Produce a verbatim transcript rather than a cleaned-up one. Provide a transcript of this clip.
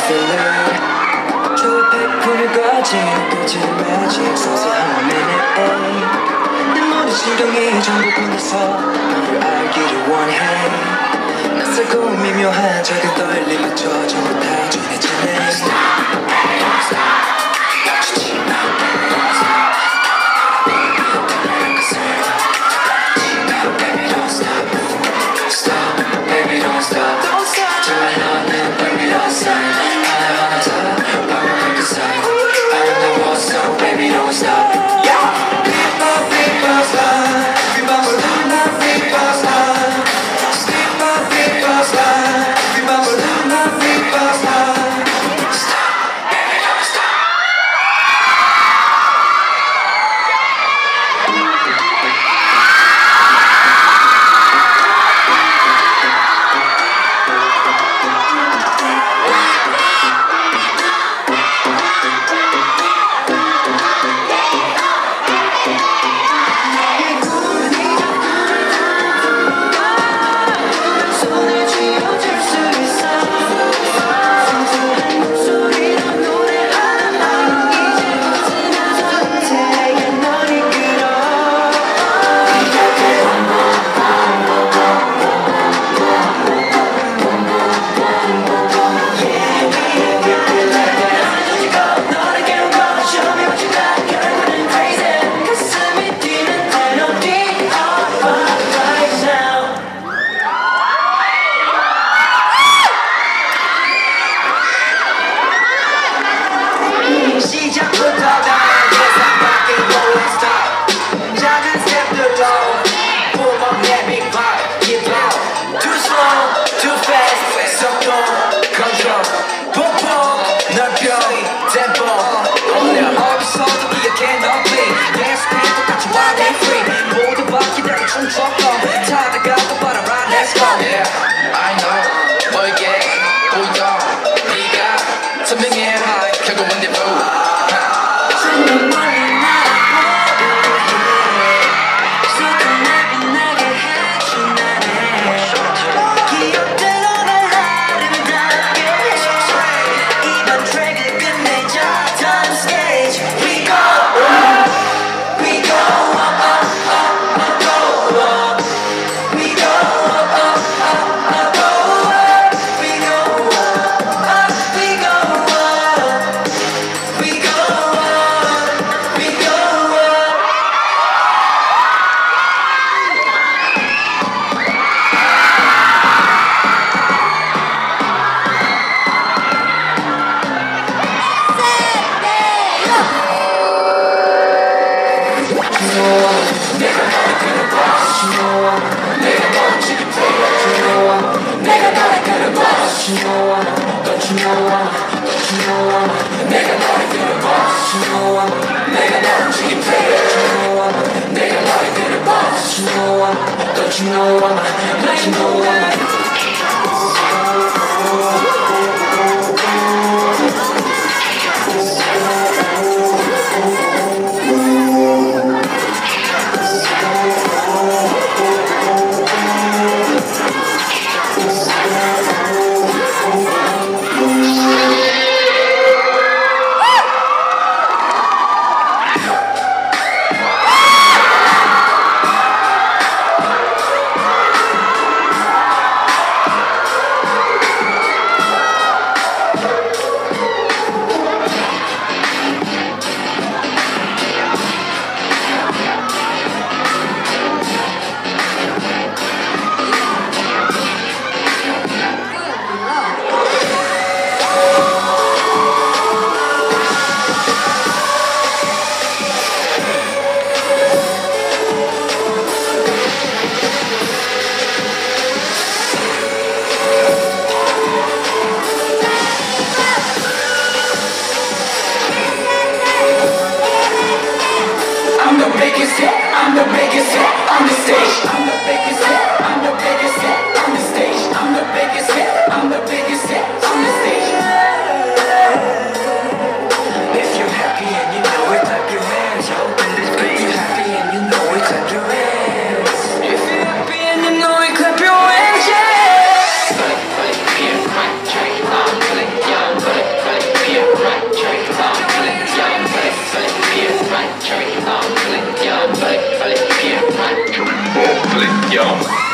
feeling 저 백분을 가진 꽃의 magic 섬세한 minute 내 모든 신경이 전부 보내서 너를 알기를 원해 낯설고 미묘한 작은 떨림마저 전부 다 전해지네 Stop, don't stop 멈추지 마, don't stop Baby don't stop, stop, baby don't stop Don't stop 정말 너는 baby don't stop 하나하나 다 완벽한 그 사이 아름다웠어 baby don't stop Yeah! Beep up, beep up, slide Beep up, slide, beep up, slide Beep up, beep up, slide Beep up, slide, beep up, slide Stop, baby don't stop Clap your hands. Flick, ja.